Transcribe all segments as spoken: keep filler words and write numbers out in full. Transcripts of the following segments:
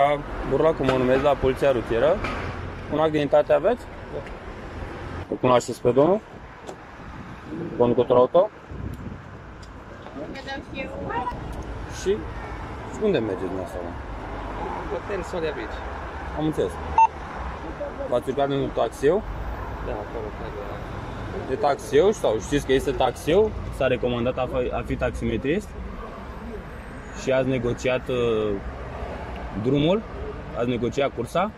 la Burlacu mă numesc, la Poliția Rutieră. Un act de identitate aveți? Da. Îl cunoașteți pe domnul? Conducător auto? Și? Și unde mergeți dumneavoastră? Hotel Solia Beach. Am înțeles. V-ați urcat în taxiu? Da, acolo, de taxiu sau știți că este taxiu? S-a recomandat a fi, a fi taximetrist? Și ați negociat uh, drumul? Ați negociat cursa?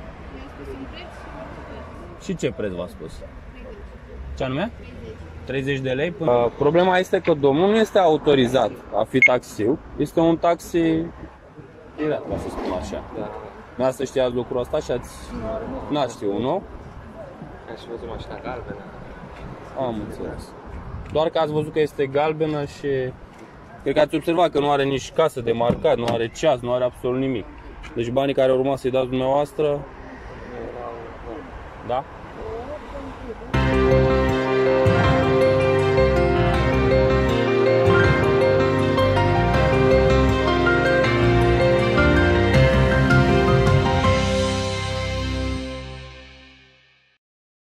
Și ce preț v-a spus? Ce anume? treizeci de lei? Până... Uh, problema este că domnul nu este autorizat a fi taxiu. Este un taxi pirat, ca să spun așa. Da. Nu să știați lucrul ăsta și ați... N-ați știut, nu? Am și văzut mașina galbenă. Am înțeles. Doar că ați văzut că este galbenă și... Cred că ați observat că nu are nici casă de marcat, nu are ceas, nu are absolut nimic. Deci banii care urma să-i dați dumneavoastră... Da?